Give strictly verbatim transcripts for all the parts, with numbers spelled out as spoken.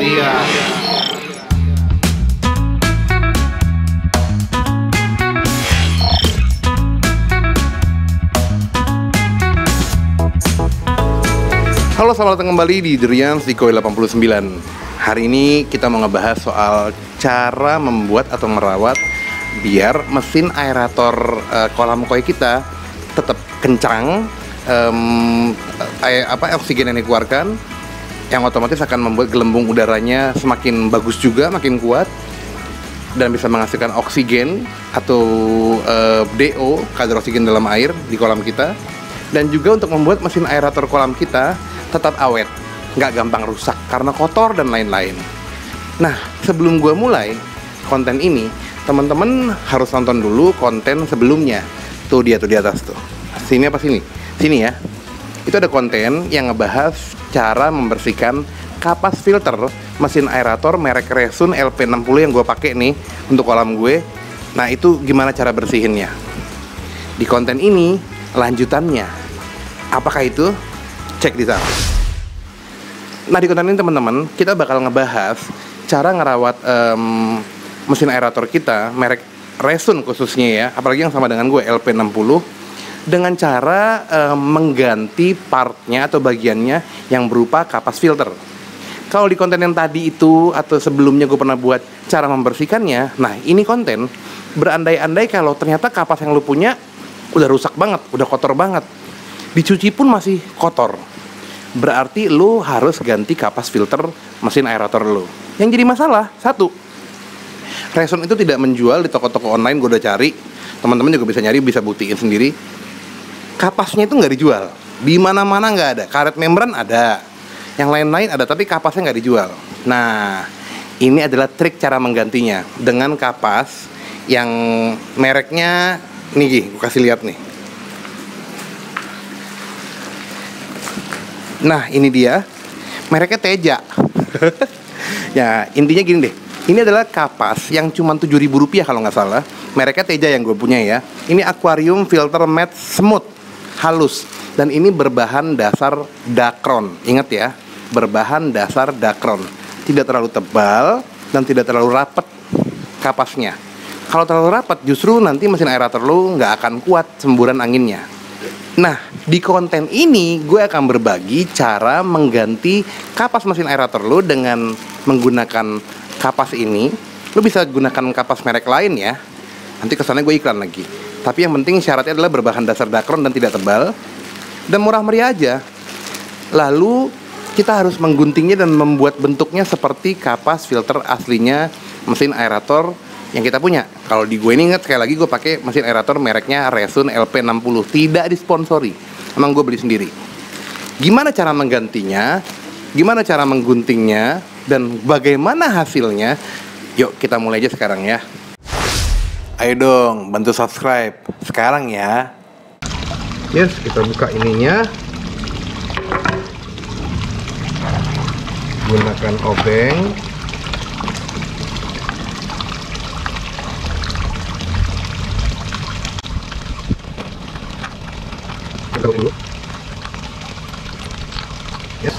Iya. Halo, selamat datang kembali di Durian Sikoi delapan puluh sembilan. Hari ini kita mau ngebahas soal cara membuat atau merawat biar mesin aerator uh, kolam koi kita tetap kencang, um, eh, apa oksigen yang dikeluarkan, yang otomatis akan membuat gelembung udaranya semakin bagus juga, makin kuat, dan bisa menghasilkan oksigen atau uh, D O, kadar oksigen dalam air di kolam kita, dan juga untuk membuat mesin aerator kolam kita tetap awet, nggak gampang rusak karena kotor dan lain-lain. Nah, sebelum gue mulai konten ini, teman-teman harus nonton dulu konten sebelumnya. Tuh dia tuh di atas tuh. Sini apa sini? Sini ya. Itu ada konten yang ngebahas cara membersihkan kapas filter mesin aerator merek Resun L P enam puluh yang gue pakai nih untuk kolam gue. Nah, itu gimana cara bersihinnya? Di konten ini lanjutannya. Apakah itu? Cek di sana. Nah, di konten ini teman-teman, kita bakal ngebahas cara ngerawat um, mesin aerator kita merek Resun khususnya ya, apalagi yang sama dengan gue L P enam puluh, dengan cara um, mengganti partnya atau bagiannya yang berupa kapas filter. Kalau di konten yang tadi itu atau sebelumnya gue pernah buat cara membersihkannya, nah ini konten berandai-andai kalau ternyata kapas yang lu punya udah rusak banget, udah kotor banget, dicuci pun masih kotor, berarti lu harus ganti kapas filter mesin aerator lu. Yang jadi masalah, satu, Resun itu tidak menjual di toko-toko online. Gue udah cari, teman-teman juga bisa nyari, bisa buktiin sendiri. Kapasnya itu nggak dijual, di mana-mana nggak ada. Karet membran ada, yang lain-lain ada, tapi kapasnya nggak dijual. Nah, ini adalah trik cara menggantinya dengan kapas yang mereknya nih, gue kasih lihat nih. Nah, ini dia, mereknya Teja. Ya, intinya gini deh, ini adalah kapas yang cuma tujuh ribu rupiah kalau nggak salah. Mereknya Teja yang gue punya ya. Ini aquarium filter matte smooth, halus, dan ini berbahan dasar Dacron. Ingat ya, berbahan dasar Dacron. Tidak terlalu tebal dan tidak terlalu rapat kapasnya. Kalau terlalu rapat, justru nanti mesin aerator lu nggak akan kuat semburan anginnya. Nah, di konten ini gue akan berbagi cara mengganti kapas mesin aerator lu dengan menggunakan kapas ini. Lu bisa gunakan kapas merek lain ya, nanti kesannya gue iklan lagi. Tapi yang penting syaratnya adalah berbahan dasar Dacron dan tidak tebal, dan murah meriah aja. Lalu kita harus mengguntingnya dan membuat bentuknya seperti kapas filter aslinya mesin aerator yang kita punya. Kalau di gue ini, ingat sekali lagi, gue pakai mesin aerator mereknya Resun L P enam puluh, tidak disponsori, emang gue beli sendiri. Gimana cara menggantinya, gimana cara mengguntingnya, dan bagaimana hasilnya? Yuk kita mulai aja sekarang ya. Ayo dong, bantu subscribe sekarang ya. Yes, kita buka ininya. Gunakan obeng. Dulu. Yes.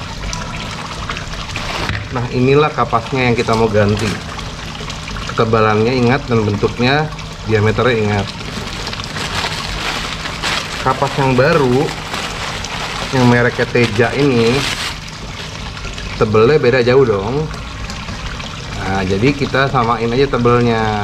Nah, inilah kapasnya yang kita mau ganti. Ketebalannya ingat, dan bentuknya, diameternya ingat. Kapas yang baru yang mereknya Teja ini tebelnya beda jauh dong. Nah, jadi kita samain aja tebelnya,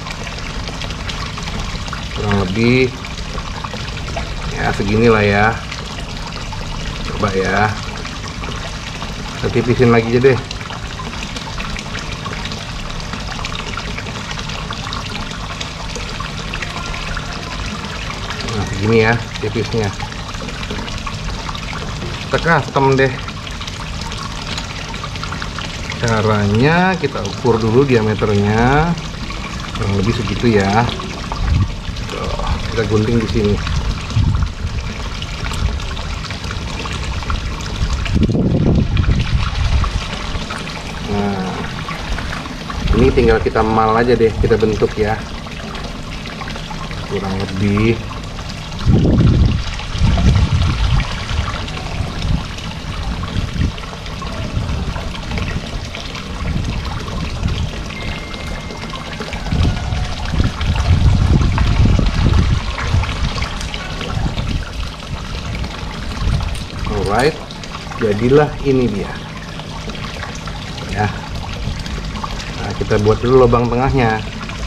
kurang lebih ya segini lah ya. Coba ya, kita tipisin lagi aja deh. Nah, segini ya tipisnya. Kita custom deh. Caranya kita ukur dulu diameternya, kurang lebih segitu ya. Tuh, kita gunting di sini. Ini tinggal kita mal aja deh, kita bentuk ya, kurang lebih. Alright, jadilah ini dia ya. Nah, kita buat dulu lubang tengahnya.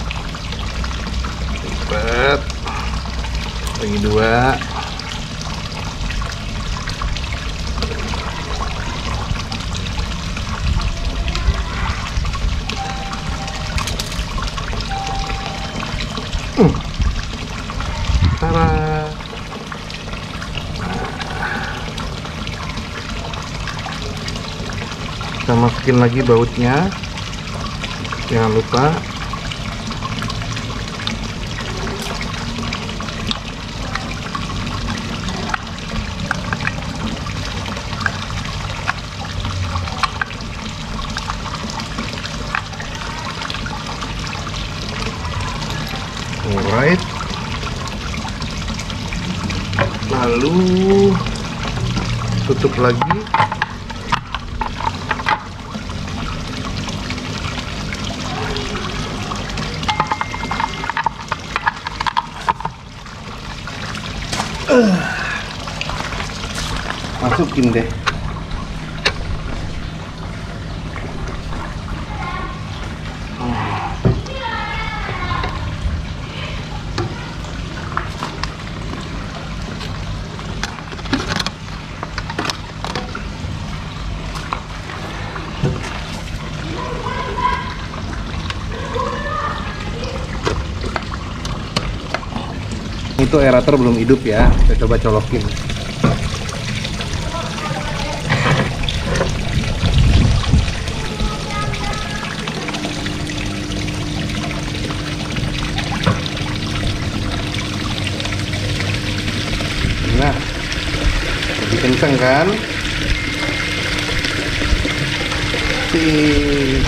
Lipat bagi dua. Hmm. Tara. Kita masukin lagi bautnya, jangan lupa. Alright, lalu tutup lagi. Uh, masukin deh. Itu aerator belum hidup ya, kita coba colokin. Nah, lebih kenceng kan? Sih.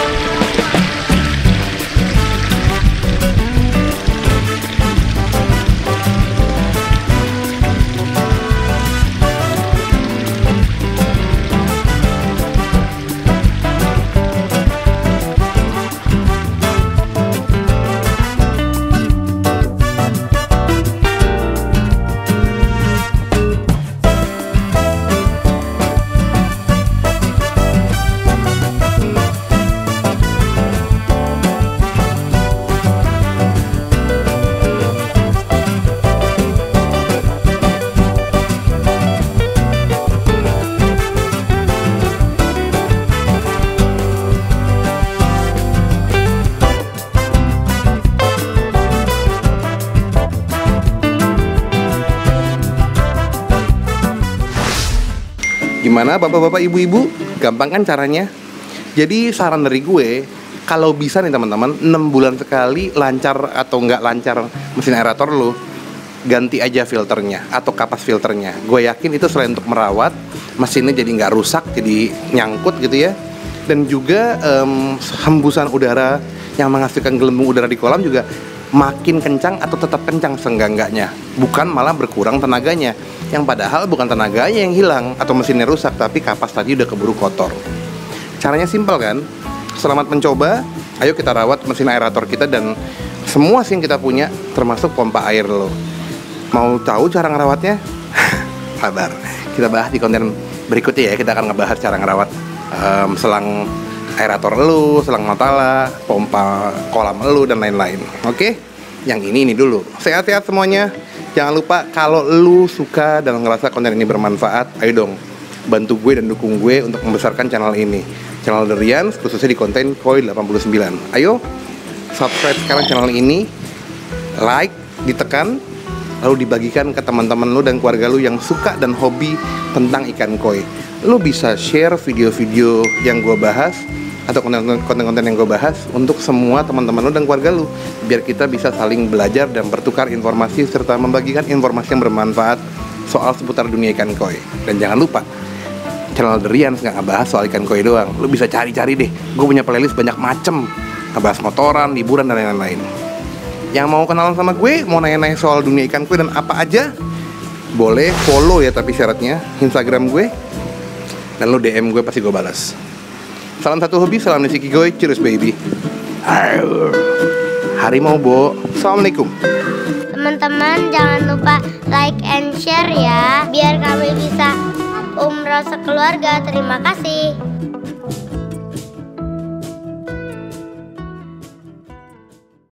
Gimana bapak-bapak, ibu-ibu? Gampang kan caranya? Jadi saran dari gue, kalau bisa nih teman-teman, enam bulan sekali lancar atau nggak lancar mesin aerator lo, ganti aja filternya atau kapas filternya. Gue yakin itu selain untuk merawat mesinnya jadi nggak rusak, jadi nyangkut gitu ya. Dan juga um, hembusan udara yang menghasilkan gelembung udara di kolam juga makin kencang atau tetap kencang seenggak-enggaknya, bukan malah berkurang tenaganya, yang padahal bukan tenaganya yang hilang atau mesinnya rusak, tapi kapas tadi udah keburu kotor. Caranya simpel kan? Selamat mencoba. Ayo kita rawat mesin aerator kita dan semua sih yang kita punya, termasuk pompa air lo. Mau tahu cara ngerawatnya? Sabar, kita bahas di konten berikutnya ya. Kita akan ngebahas cara ngerawat um, selang aerator elu, selang matala, pompa kolam elu, dan lain-lain. Oke, yang ini ini dulu. Sehat-sehat semuanya. Jangan lupa kalau lu suka dan ngerasa konten ini bermanfaat, ayo dong bantu gue dan dukung gue untuk membesarkan channel ini, channel The Rians, khususnya di konten Koi delapan puluh sembilan. Ayo subscribe sekarang channel ini, like, ditekan, lalu dibagikan ke teman-teman lu dan keluarga lu yang suka dan hobi tentang ikan koi. Lu bisa share video-video yang gue bahas atau konten-konten yang gue bahas untuk semua teman-teman lu dan keluarga lu, biar kita bisa saling belajar dan bertukar informasi serta membagikan informasi yang bermanfaat soal seputar dunia ikan koi. Dan jangan lupa, channel The Rians nggak ngebahas soal ikan koi doang. Lu bisa cari-cari deh, gue punya playlist banyak macem, ngebahas motoran, liburan, dan lain-lain. Yang mau kenalan sama gue, mau nanya-nanya soal dunia ikan koi dan apa aja, boleh follow ya, tapi syaratnya Instagram gue, dan lu D M gue pasti gue balas. Salam satu hobi, salam Nisi Kigoy, cheers baby. Harimau Bo, assalamualaikum. Teman-teman jangan lupa like and share ya, biar kami bisa umroh sekeluarga. Terima kasih.